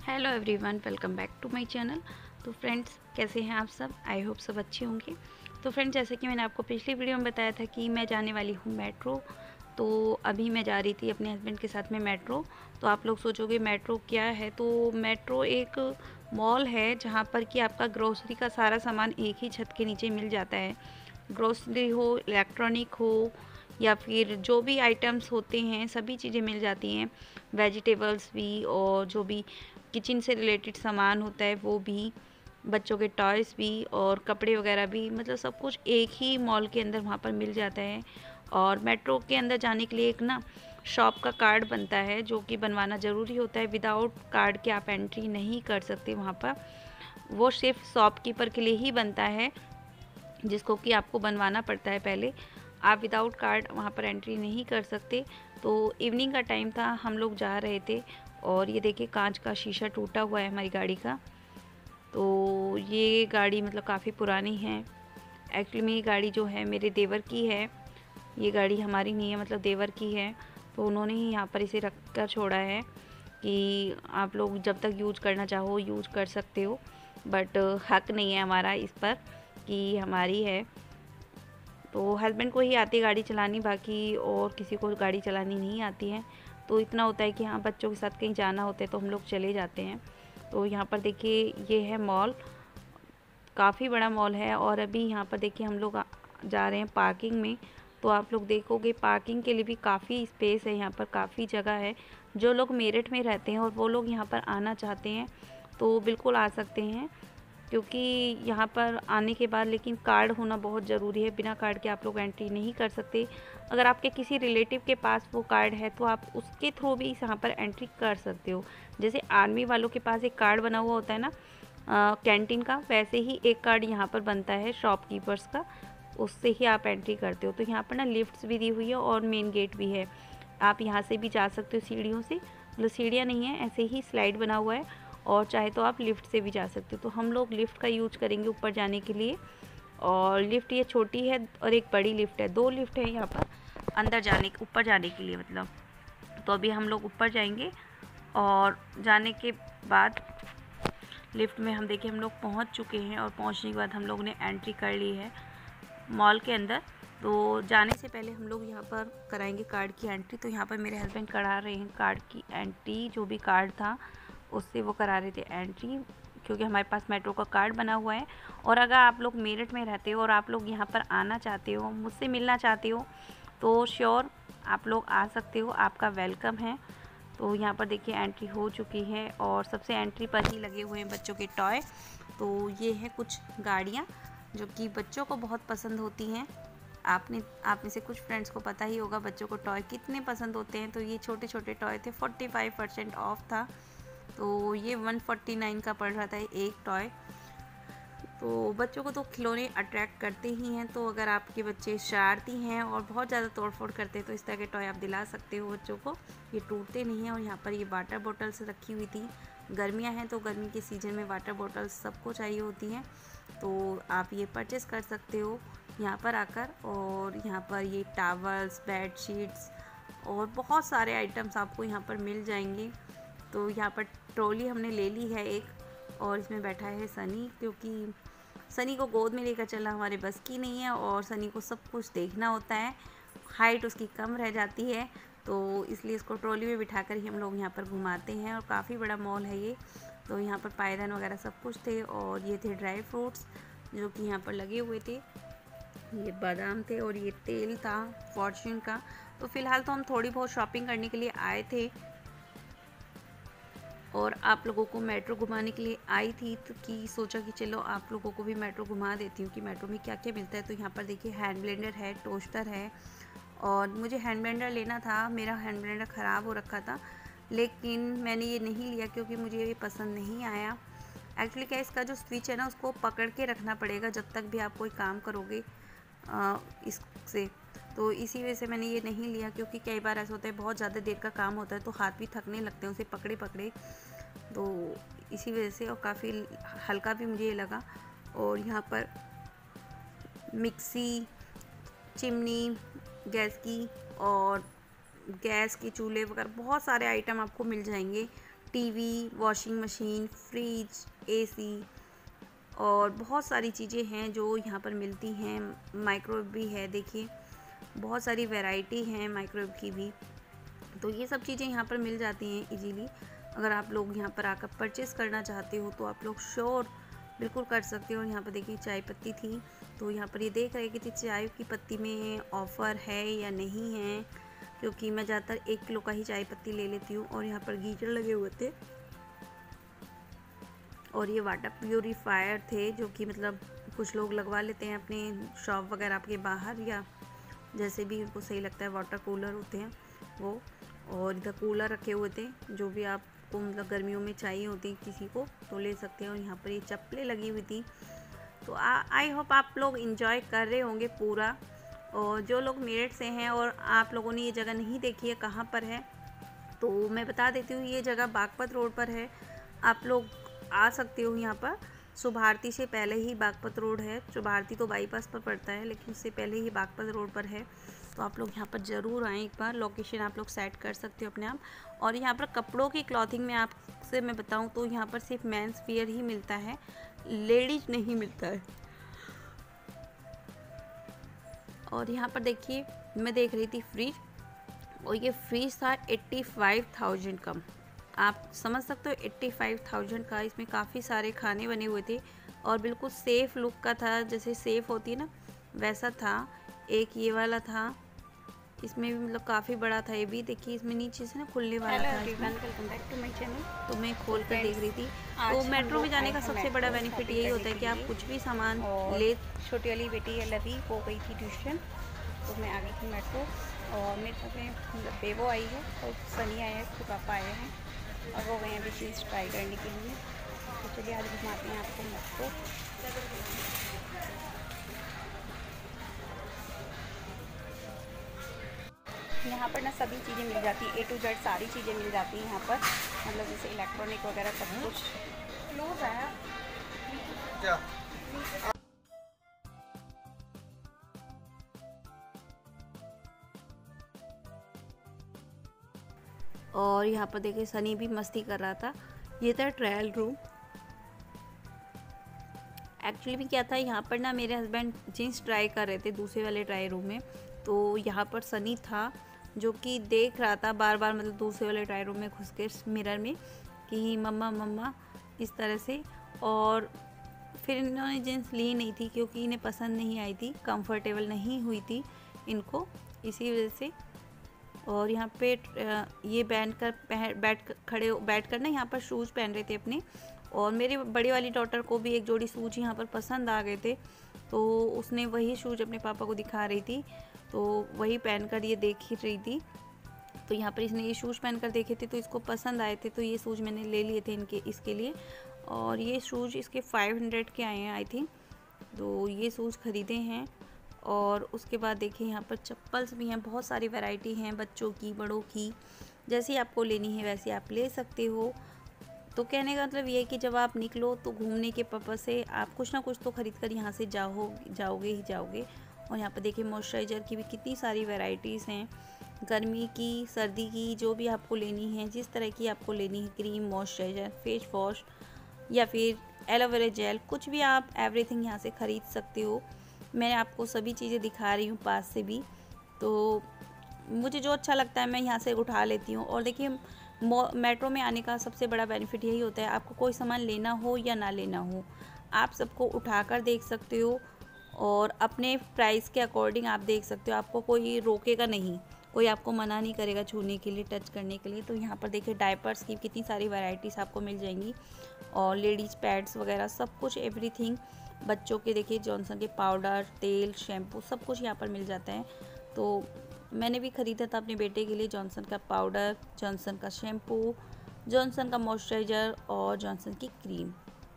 Hello everyone, welcome back to my channel. तो friends, कैसे हैं आप सब? आई होप सब अच्छे होंगे। तो फ्रेंड्स, जैसे कि मैंने आपको पिछली वीडियो में बताया था कि मैं जाने वाली हूँ मेट्रो। तो अभी मैं जा रही थी अपने हस्बैंड के साथ में मेट्रो। तो आप लोग सोचोगे मेट्रो क्या है? तो मेट्रो एक मॉल है जहाँ पर कि आपका ग्रोसरी का सारा सामान एक ही छत के नीचे मिल जाता है। ग्रोसरी हो, इलेक्ट्रॉनिक हो, या फिर जो भी आइटम्स होते हैं सभी चीज़ें मिल जाती हैं। वेजिटेबल्स भी, और जो भी किचन से रिलेटेड सामान होता है वो भी, बच्चों के टॉयज़ भी और कपड़े वगैरह भी, मतलब सब कुछ एक ही मॉल के अंदर वहाँ पर मिल जाता है। और मेट्रो के अंदर जाने के लिए एक ना शॉप का कार्ड बनता है, जो कि बनवाना ज़रूरी होता है। विदाउट कार्ड के आप एंट्री नहीं कर सकते वहाँ पर। वो सिर्फ शॉपकीपर के लिए ही बनता है, जिसको कि आपको बनवाना पड़ता है पहले। आप विदाउट कार्ड वहाँ पर एंट्री नहीं कर सकते। तो इवनिंग का टाइम था, हम लोग जा रहे थे, और ये देखिए कांच का शीशा टूटा हुआ है हमारी गाड़ी का। तो ये गाड़ी मतलब काफ़ी पुरानी है। एक्चुअली मेरी गाड़ी जो है मेरे देवर की है, ये गाड़ी हमारी नहीं है, मतलब देवर की है। तो उन्होंने ही यहाँ पर इसे रख कर छोड़ा है कि आप लोग जब तक यूज करना चाहो यूज कर सकते हो, बट हक नहीं है हमारा इस पर कि हमारी है। तो हस्बैंड को ही आती है गाड़ी चलानी, बाकी और किसी को गाड़ी चलानी नहीं आती है। तो इतना होता है कि हाँ, बच्चों के साथ कहीं जाना होता है तो हम लोग चले जाते हैं। तो यहाँ पर देखिए ये है मॉल, काफ़ी बड़ा मॉल है। और अभी यहाँ पर देखिए हम लोग जा रहे हैं पार्किंग में। तो आप लोग देखोगे पार्किंग के लिए भी काफ़ी स्पेस है, यहाँ पर काफ़ी जगह है। जो लोग मेरठ में रहते हैं और वो लोग यहाँ पर आना चाहते हैं तो बिल्कुल आ सकते हैं, क्योंकि यहाँ पर आने के बाद लेकिन कार्ड होना बहुत ज़रूरी है। बिना कार्ड के आप लोग एंट्री नहीं कर सकते। अगर आपके किसी रिलेटिव के पास वो कार्ड है तो आप उसके थ्रू भी यहाँ पर एंट्री कर सकते हो। जैसे आर्मी वालों के पास एक कार्ड बना हुआ होता है ना कैंटीन का, वैसे ही एक कार्ड यहाँ पर बनता है शॉपकीपर्स का, उससे ही आप एंट्री करते हो। तो यहाँ पर ना लिफ्ट्स भी दी हुई है और मेन गेट भी है। आप यहाँ से भी जा सकते हो सीढ़ियों से, मतलब सीढ़ियाँ नहीं है, ऐसे ही स्लाइड बना हुआ है। और चाहे तो आप लिफ्ट से भी जा सकते हो। तो हम लोग लिफ्ट का यूज करेंगे ऊपर जाने के लिए। और लिफ्ट ये छोटी है और एक बड़ी लिफ्ट है, दो लिफ्ट है यहाँ पर अंदर जाने, ऊपर जाने के लिए मतलब। तो अभी हम लोग ऊपर जाएंगे, और जाने के बाद लिफ्ट में हम देखिए हम लोग पहुँच चुके हैं। और पहुँचने के बाद हम लोग ने एंट्री कर ली है मॉल के अंदर। तो जाने से पहले हम लोग यहाँ पर कराएंगे कार्ड की एंट्री। तो यहाँ पर मेरे हस्बैंड करा रहे हैं कार्ड की एंट्री, जो भी कार्ड था उससे वो करा रहे थे एंट्री, क्योंकि हमारे पास मेट्रो का कार्ड बना हुआ है। और अगर आप लोग मेरठ में रहते हो और आप लोग यहाँ पर आना चाहते हो, मुझसे मिलना चाहते हो, तो श्योर आप लोग आ सकते हो, आपका वेलकम है। तो यहाँ पर देखिए एंट्री हो चुकी है, और सबसे एंट्री पर ही लगे हुए हैं बच्चों के टॉय। तो ये है कुछ गाड़ियाँ जो कि बच्चों को बहुत पसंद होती हैं। आप में से कुछ फ्रेंड्स को पता ही होगा बच्चों को टॉय कितने पसंद होते हैं। तो ये छोटे छोटे टॉय थे, 45% ऑफ था। तो ये 149 का पड़ रहा था एक टॉय। तो बच्चों को तो खिलौने अट्रैक्ट करते ही हैं। तो अगर आपके बच्चे शरारती हैं और बहुत ज़्यादा तोड़फोड़ करते हैं तो इस तरह के टॉय आप दिला सकते हो बच्चों को, ये टूटते नहीं हैं। और यहाँ पर ये वाटर बॉटल्स रखी हुई थी, गर्मियाँ हैं तो गर्मी के सीज़न में वाटर बॉटल्स सबको चाहिए होती हैं। तो आप ये परचेस कर सकते हो यहाँ पर आकर। और यहाँ पर ये टावल्स, बेड शीट्स और बहुत सारे आइटम्स आपको यहाँ पर मिल जाएंगे। तो यहाँ पर ट्रॉली हमने ले ली है एक, और इसमें बैठा है सनी, क्योंकि सनी को गोद में लेकर चलना हमारे बस की नहीं है, और सनी को सब कुछ देखना होता है, हाइट उसकी कम रह जाती है। तो इसलिए इसको ट्रॉली में बिठा कर ही हम लोग यहाँ पर घुमाते हैं। और काफ़ी बड़ा मॉल है ये। तो यहाँ पर पायदान वगैरह सब कुछ थे, और ये थे ड्राई फ्रूट्स जो कि यहाँ पर लगे हुए थे। ये बादाम थे और ये तेल था फॉर्च्यून का। तो फ़िलहाल तो हम थोड़ी बहुत शॉपिंग करने के लिए आए थे, और आप लोगों को मेट्रो घुमाने के लिए आई थी, तो कि सोचा कि चलो आप लोगों को भी मेट्रो घुमा देती हूँ कि मेट्रो में क्या क्या मिलता है। तो यहाँ पर देखिए हैंड ब्लेंडर है, टोस्टर है। और मुझे हैंड ब्लेंडर लेना था, मेरा हैंड ब्लेंडर ख़राब हो रखा था, लेकिन मैंने ये नहीं लिया क्योंकि मुझे ये पसंद नहीं आया। एक्चुअली क्या, इसका जो स्विच है ना उसको पकड़ के रखना पड़ेगा जब तक भी आप कोई काम करोगे इससे। तो इसी वजह से मैंने ये नहीं लिया, क्योंकि कई बार ऐसा होता है बहुत ज़्यादा देर का काम होता है तो हाथ भी थकने लगते हैं उसे पकड़े पकड़े। तो इसी वजह से, और काफ़ी हल्का भी मुझे ये लगा। और यहाँ पर मिक्सी, चिमनी गैस की, और गैस के चूल्हे वगैरह बहुत सारे आइटम आपको मिल जाएंगे। TV, washing machine, fridge, AC और बहुत सारी चीज़ें हैं जो यहाँ पर मिलती हैं। माइक्रोवेव भी है, देखिए बहुत सारी वैरायटी हैं माइक्रोवेव की भी। तो ये सब चीज़ें यहाँ पर मिल जाती हैं इजीली। अगर आप लोग यहाँ पर आकर परचेज़ करना चाहते हो तो आप लोग श्योर बिल्कुल कर सकते हो। और यहाँ पर देखिए चाय पत्ती थी, तो यहाँ पर ये देख रहे कि चाय की पत्ती में ऑफ़र है या नहीं है, क्योंकि मैं ज़्यादातर 1 किलो का ही चाय पत्ती ले लेती हूँ। और यहाँ पर गीजर लगे हुए थे और ये वाटर प्यूरीफायर थे, जो कि मतलब कुछ लोग लगवा लेते हैं अपने शॉप वगैरह के बाहर, या जैसे भी उनको सही लगता है। वाटर कूलर होते हैं वो, और इधर कूलर रखे हुए थे, जो भी आपको मतलब गर्मियों में चाहिए होती किसी को तो ले सकते हैं। और यहाँ पर ये चप्पलें लगी हुई थी। तो आई होप आप लोग इंजॉय कर रहे होंगे पूरा। और जो लोग मेरठ से हैं और आप लोगों ने ये जगह नहीं देखी है कहाँ पर है, तो मैं बता देती हूँ। ये जगह बागपत रोड पर है, आप लोग आ सकते हो यहाँ पर। शुभारती से पहले ही बागपत रोड है। शुभारती तो बाईपास पर पड़ता है, लेकिन उससे पहले ही बागपत रोड पर है। तो आप लोग यहाँ पर ज़रूर आएँ एक बार। लोकेशन आप लोग सेट कर सकते हो अपने आप। और यहाँ पर कपड़ों की क्लॉथिंग में आपसे मैं बताऊँ तो यहाँ पर सिर्फ मेंस वियर ही मिलता है, लेडीज नहीं मिलता है। और यहाँ पर देखिए मैं देख रही थी फ्रिज, और ये फ्रिज था 85,000 का। आप समझ सकते हो 85,000 का। इसमें काफ़ी सारे खाने बने हुए थे और बिल्कुल सेफ़ लुक का था, जैसे सेफ़ होती है ना वैसा था। एक ये वाला था, इसमें भी मतलब काफ़ी बड़ा था। ये भी देखिए इसमें नीचे से ना खुलने वाला था। Welcome back to my channel. तो मैं खोल कर देख रही थी। तो मेट्रो में जाने का सबसे बड़ा बेनिफिट यही होता है कि आप कुछ भी सामान ले। छोटी वाली बेटी है लवी, वो गई थी ट्यूशन, तो मैं आ गई थी मेट्रो। और मेरे साथ में बेबो आई है और सनी आया है, उसके पापा आए हैं और वो गए हैं अभी चीज़ ट्राई करने के लिए। तो चलिए आज घुमाते हैं आपको मेट्रो। यहाँ पर ना सभी चीज़ें मिल जाती हैं, A to Z सारी चीज़ें मिल जाती हैं यहाँ पर, मतलब जैसे इलेक्ट्रॉनिक वगैरह सब कुछ। क्लोज है क्या? और यहाँ पर देखिए सनी भी मस्ती कर रहा था। ये था ट्रायल रूम। एक्चुअली भी क्या था, यहाँ पर ना मेरे हस्बैंड जीन्स ट्राई कर रहे थे दूसरे वाले ट्राई रूम में। तो यहाँ पर सनी था जो कि देख रहा था बार बार, मतलब दूसरे वाले ट्राई रूम में घुस के मिरर में कि मम्मा मम्मा इस तरह से। और फिर इन्होंने जीन्स ली नहीं थी क्योंकि इन्हें पसंद नहीं आई थी, कंफर्टेबल नहीं हुई थी इनको, इसी वजह से। और यहाँ पे ये बैठ कर ना यहाँ पर शूज़ पहन रहे थे अपने। और मेरी बड़ी वाली डॉटर को भी एक जोड़ी शूज़ यहाँ पर पसंद आ गए थे, तो उसने वही शूज़ अपने पापा को दिखा रही थी, तो वही पहनकर ये देख ही रही थी। तो यहाँ पर इसने ये शूज़ पहनकर देखे थे तो इसको पसंद आए थे, तो ये शूज़ मैंने ले लिए थे इसके लिए। और ये शूज़ इसके 500 के आए हैं आई थिंक, तो ये शूज़ ख़रीदे हैं। और उसके बाद देखिए यहाँ पर चप्पल्स भी हैं, बहुत सारी वैरायटी हैं, बच्चों की बड़ों की, जैसी आपको लेनी है वैसे आप ले सकते हो। तो कहने का मतलब ये है कि जब आप निकलो तो घूमने के पर्पज़ से आप कुछ ना कुछ तो ख़रीद कर यहाँ से जाओगे ही जाओगे। और यहाँ पर देखिए मॉइस्चराइज़र की भी कितनी सारी वैराइटीज़ हैं, गर्मी की, सर्दी की, जो भी आपको लेनी है, जिस तरह की आपको लेनी है, क्रीम, मॉइस्चराइज़र, फेस वॉश या फिर एलोवेरा जेल, कुछ भी आप एवरीथिंग यहाँ से ख़रीद सकते हो। मैं आपको सभी चीज़ें दिखा रही हूँ पास से भी, तो मुझे जो अच्छा लगता है मैं यहाँ से उठा लेती हूँ। और देखिए मेट्रो में आने का सबसे बड़ा बेनिफिट यही होता है, आपको कोई सामान लेना हो या ना लेना हो, आप सबको उठाकर देख सकते हो और अपने प्राइस के अकॉर्डिंग आप देख सकते हो। आपको कोई रोकेगा नहीं, कोई आपको मना नहीं करेगा छूने के लिए, टच करने के लिए। तो यहाँ पर देखिए डायपर्स की कितनी सारी वैराइटीज़ आपको मिल जाएंगी, और लेडीज़ पैड्स वगैरह सब कुछ एवरीथिंग। बच्चों के देखिए जॉनसन के पाउडर, तेल, शैम्पू सब कुछ यहाँ पर मिल जाता है। तो मैंने भी ख़रीदा था अपने बेटे के लिए जॉनसन का पाउडर, जॉनसन का शैम्पू, जॉनसन का मॉइस्चराइज़र और जॉनसन की क्रीम।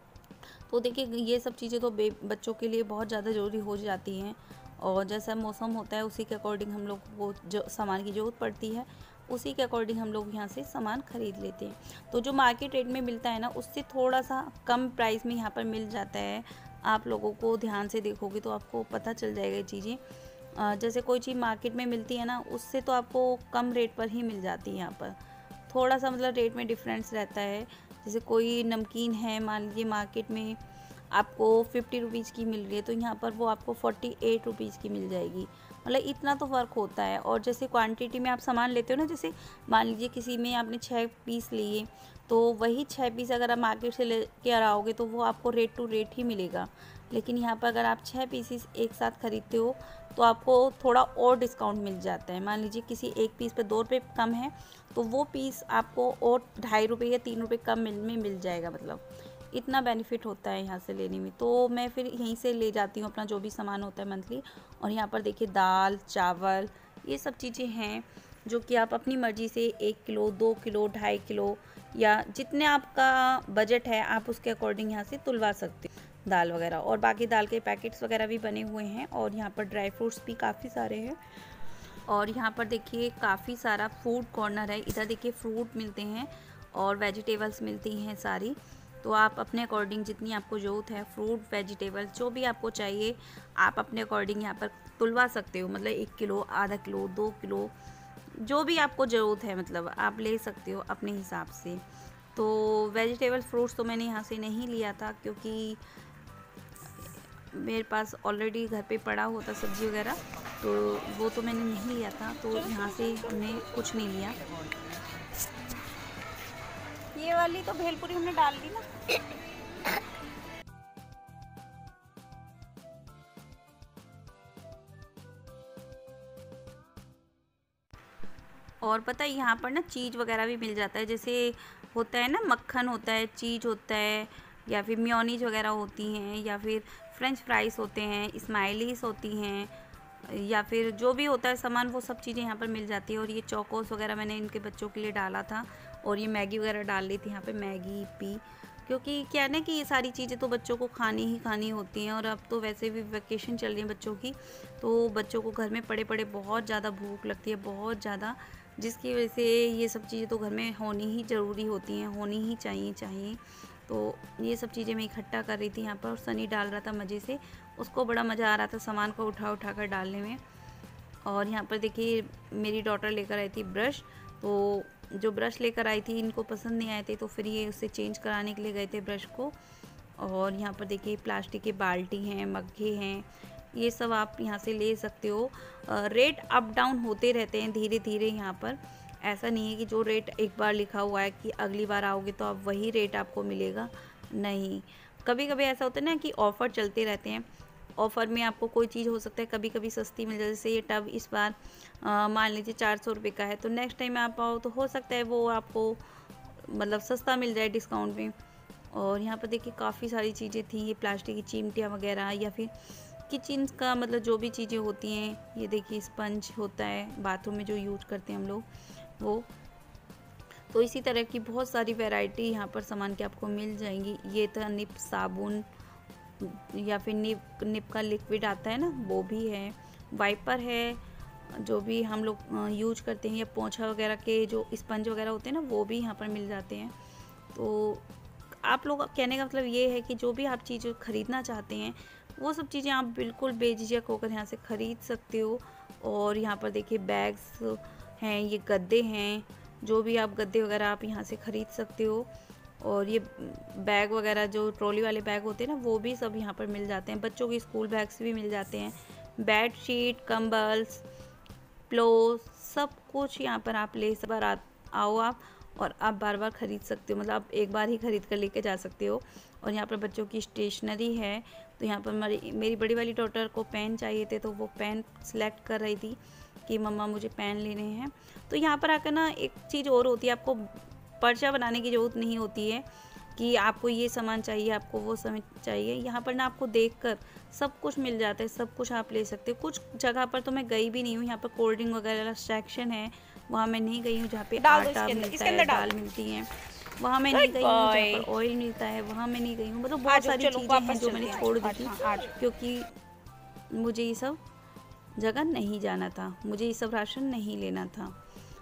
तो देखिए ये सब चीज़ें तो बच्चों के लिए बहुत ज़्यादा ज़रूरी हो जाती हैं, और जैसा मौसम होता है उसी के अकॉर्डिंग हम लोग को जो सामान की ज़रूरत पड़ती है उसी के अकॉर्डिंग हम लोग यहाँ से सामान ख़रीद लेते हैं। तो जो मार्केट रेट में मिलता है ना उससे थोड़ा सा कम प्राइस में यहाँ पर मिल जाता है। आप लोगों को ध्यान से देखोगे तो आपको पता चल जाएगा ये चीज़ें। जैसे कोई चीज़ मार्केट में मिलती है ना उससे तो आपको कम रेट पर ही मिल जाती है यहाँ पर। थोड़ा सा मतलब रेट में डिफरेंस रहता है। जैसे कोई नमकीन है मान लीजिए मार्केट में आपको 50 रुपीज़ की मिल रही है, तो यहाँ पर वो आपको 48 रुपीज़ की मिल जाएगी। मतलब इतना तो फ़र्क होता है। और जैसे क्वांटिटी में आप सामान लेते हो ना, जैसे मान लीजिए किसी में आपने 6 पीस लिए, तो वही 6 पीस अगर आप मार्केट से ले के आओगे तो वो आपको रेट टू रेट ही मिलेगा। लेकिन यहाँ पर अगर आप 6 पीसीस एक साथ खरीदते हो तो आपको थोड़ा और डिस्काउंट मिल जाता है। मान लीजिए किसी एक पीस पे 2 रुपये कम है, तो वो पीस आपको और 2.5 रुपये या 3 रुपये कम में मिल जाएगा। मतलब इतना बेनिफिट होता है यहाँ से लेने में। तो मैं फिर यहीं से ले जाती हूँ अपना जो भी सामान होता है मंथली। और यहाँ पर देखिए दाल चावल ये सब चीज़ें हैं जो कि आप अपनी मर्ज़ी से 1 किलो 2 किलो 2.5 किलो या जितने आपका बजट है आप उसके अकॉर्डिंग यहाँ से तुलवा सकते हो दाल वगैरह। और बाकी दाल के पैकेट्स वगैरह भी बने हुए हैं। और यहाँ पर ड्राई फ्रूट्स भी काफ़ी सारे हैं। और यहाँ पर देखिए काफ़ी सारा फूड कॉर्नर है। इधर देखिए फ्रूट मिलते हैं और वेजिटेबल्स मिलती हैं सारी। तो आप अपने अकॉर्डिंग जितनी आपको ज़रूरत है फ्रूट वेजिटेबल जो भी आपको चाहिए आप अपने अकॉर्डिंग यहाँ पर तुलवा सकते हो। मतलब 1 किलो आधा किलो 2 किलो जो भी आपको ज़रूरत है मतलब आप ले सकते हो अपने हिसाब से। तो वेजिटेबल फ्रूट्स तो मैंने यहाँ से नहीं लिया था क्योंकि मेरे पास ऑलरेडी घर पे पड़ा हुआ था सब्ज़ी वगैरह, तो वो तो मैंने नहीं लिया था। तो यहाँ से हमने कुछ नहीं लिया। ये वाली तो भेलपुरी हमने डाल दी ना। और पता है यहाँ पर ना चीज़ वगैरह भी मिल जाता है। जैसे होता है ना मक्खन होता है, चीज़ होता है, या फिर मेयोनीज वगैरह होती हैं, या फिर फ्रेंच फ्राइज़ होते हैं, स्माइलीज़ होती हैं, या फिर जो भी होता है सामान वो सब चीज़ें यहाँ पर मिल जाती है। और ये चोकोस वगैरह मैंने इनके बच्चों के लिए डाला था। और ये मैगी वगैरह डाल ली थी यहाँ पे, मैगी यिप्पी। क्योंकि क्या है ना कि ये सारी चीज़ें तो बच्चों को खानी ही खानी होती हैं। और अब तो वैसे भी वैकेशन चल रही है बच्चों की, तो बच्चों को घर में पड़े पड़े बहुत ज़्यादा भूख लगती है, बहुत ज़्यादा, जिसकी वजह से ये सब चीज़ें तो घर में होनी ही ज़रूरी होती हैं, होनी ही चाहिए। तो ये सब चीज़ें मैं इकट्ठा कर रही थी यहाँ पर। और सनी डाल रहा था मज़े से, उसको बड़ा मज़ा आ रहा था सामान को उठा कर डालने में। और यहाँ पर देखिए मेरी डॉटर लेकर आई थी ब्रश। तो जो ब्रश लेकर आई थी इनको पसंद नहीं आए थे, तो फिर ये उससे चेंज कराने के लिए गए थे ब्रश को। और यहाँ पर देखिए प्लास्टिक के बाल्टी हैं, मग्गे हैं, ये सब आप यहाँ से ले सकते हो। रेट अप डाउन होते रहते हैं धीरे धीरे यहाँ पर। ऐसा नहीं है कि जो रेट एक बार लिखा हुआ है कि अगली बार आओगे तो आप वही रेट आपको मिलेगा, नहीं। कभी कभी ऐसा होता है ना कि ऑफ़र चलते रहते हैं। ऑफ़र में आपको कोई चीज़ हो सकता है कभी कभी सस्ती मिल जाए। जैसे ये टब इस बार मान लीजिए 400 रुपये का है, तो नेक्स्ट टाइम आप आओ तो हो सकता है वो आपको मतलब सस्ता मिल जाए डिस्काउंट में। और यहाँ पर देखिए काफ़ी सारी चीज़ें थी, ये प्लास्टिक की चिमटियाँ वगैरह, या फिर किचन का मतलब जो भी चीज़ें होती हैं। ये देखिए स्पंज होता है बाथरूम में जो यूज करते हैं हम लोग, वो। तो इसी तरह की बहुत सारी वैरायटी यहाँ पर सामान की आपको मिल जाएंगी। ये था निप साबुन, या फिर निप का लिक्विड आता है ना, वो भी है। वाइपर है जो भी हम लोग यूज करते हैं, या पोंछा वगैरह के जो स्पंज वगैरह होते हैं ना, वो भी यहाँ पर मिल जाते हैं। तो आप लोग कहने का मतलब ये है कि जो भी आप चीज़ ख़रीदना चाहते हैं वो सब चीज़ें आप बिल्कुल बेझिझक होकर यहाँ से ख़रीद सकते हो। और यहाँ पर देखिए बैग्स हैं, ये गद्दे हैं, जो भी आप गद्दे वगैरह आप यहाँ से ख़रीद सकते हो। और ये बैग वगैरह जो ट्रॉली वाले बैग होते हैं ना, वो भी सब यहाँ पर मिल जाते हैं। बच्चों के स्कूल बैग्स भी मिल जाते हैं। बेड शीट, कंबल्स, पिलो, सब कुछ यहाँ पर आप ले बार आओ आप, और आप बार बार ख़रीद सकते हो। मतलब आप एक बार ही ख़रीद कर लेके जा सकते हो। और यहाँ पर बच्चों की स्टेशनरी है। तो यहाँ पर मेरी बड़ी वाली डॉटर को पेन चाहिए थे, तो वो पेन सेलेक्ट कर रही थी कि मम्मा मुझे पेन लेने हैं। तो यहाँ पर आकर ना एक चीज़ और होती है, आपको पर्चा बनाने की ज़रूरत नहीं होती है कि आपको ये सामान चाहिए, आपको वो सामान चाहिए। यहाँ पर ना आपको देखकर सब कुछ मिल जाता है, सब कुछ आप ले सकते हो। कुछ जगह पर तो मैं गई भी नहीं हूँ। यहाँ पर कोल्ड ड्रिंक वगैरह सेक्शन है, वहाँ मैं नहीं गई हूँ। जहाँ पे आटा मिलता है, दाल मिलती है, वहाँ मैं नहीं गई हूँ। जहाँ पर ऑयल मिलता है वहाँ मैं नहीं गई हूँ। मतलब बहुत सारी चीज़ें हैं जो मैंने छोड़ दी थी, क्योंकि मुझे ये सब जगह नहीं जाना था, मुझे ये सब राशन नहीं लेना था।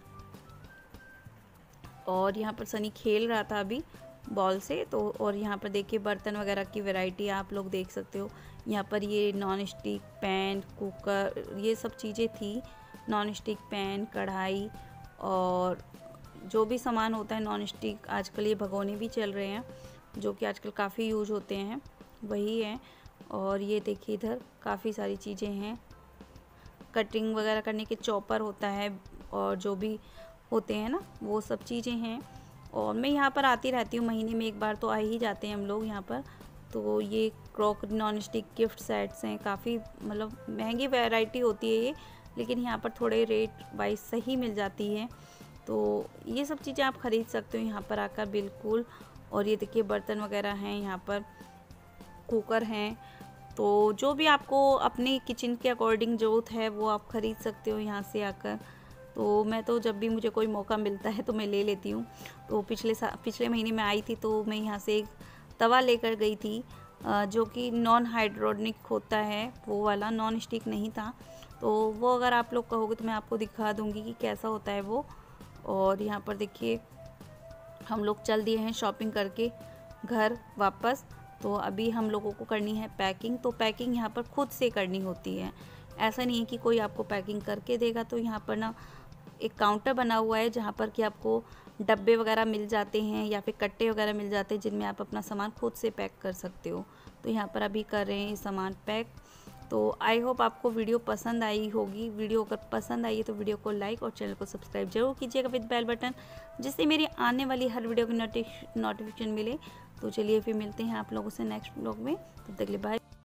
और यहाँ पर सनी खेल रहा था अभी बॉल से। तो और यहाँ पर देखिए बर्तन वगैरह की वैरायटी आप लोग देख सकते हो। यहाँ पर ये नॉन स्टिक पैन, कुकर, ये सब चीज़ें थी। नॉन स्टिक पैन, कढ़ाई, और जो भी सामान होता है नॉन स्टिक, आजकल ये भगोने भी चल रहे हैं जो कि आजकल काफ़ी यूज होते हैं, वही है। और ये देखिए इधर काफ़ी सारी चीज़ें हैं, कटिंग वगैरह करने के चॉपर होता है और जो भी होते हैं ना वो सब चीज़ें हैं। और मैं यहाँ पर आती रहती हूँ, महीने में एक बार तो आ ही जाते हैं हम लोग यहाँ पर। तो ये crockery non stick gift sets हैं, काफ़ी मतलब महंगी वैरायटी होती है ये, लेकिन यहाँ पर थोड़े रेट वाइज सही मिल जाती है। तो ये सब चीज़ें आप ख़रीद सकते हो यहाँ पर आकर बिल्कुल। और ये देखिए बर्तन वगैरह हैं यहाँ पर, कुकर हैं। तो जो भी आपको अपनी किचन के अकॉर्डिंग ज़रूरत है वो आप ख़रीद सकते हो यहाँ से आकर। तो मैं तो जब भी मुझे कोई मौका मिलता है तो मैं ले लेती हूँ। तो पिछले महीने में आई थी तो मैं यहाँ से एक तवा लेकर गई थी जो कि नॉन हाइड्रोनिक होता है, वो वाला, नॉन स्टिक नहीं था। तो वो अगर आप लोग कहोगे तो मैं आपको दिखा दूँगी कि कैसा होता है वो। और यहाँ पर देखिए हम लोग चल दिए हैं शॉपिंग करके घर वापस। तो अभी हम लोगों को करनी है पैकिंग। तो पैकिंग यहाँ पर खुद से करनी होती है, ऐसा नहीं है कि कोई आपको पैकिंग करके देगा। तो यहाँ पर ना एक काउंटर बना हुआ है जहाँ पर कि आपको डब्बे वगैरह मिल जाते हैं या फिर कट्टे वगैरह मिल जाते हैं जिनमें आप अपना सामान खुद से पैक कर सकते हो। तो यहाँ पर अभी कर रहे हैं ये सामान पैक। तो आई होप आपको वीडियो पसंद आई होगी। वीडियो अगर पसंद आई है तो वीडियो को लाइक और चैनल को सब्सक्राइब जरूर कीजिएगा विद बेल बटन, जिससे मेरी आने वाली हर वीडियो की नोटिफिकेशन मिले। तो चलिए फिर मिलते हैं आप लोगों से नेक्स्ट व्लॉग में, तब तक के लिए बाय।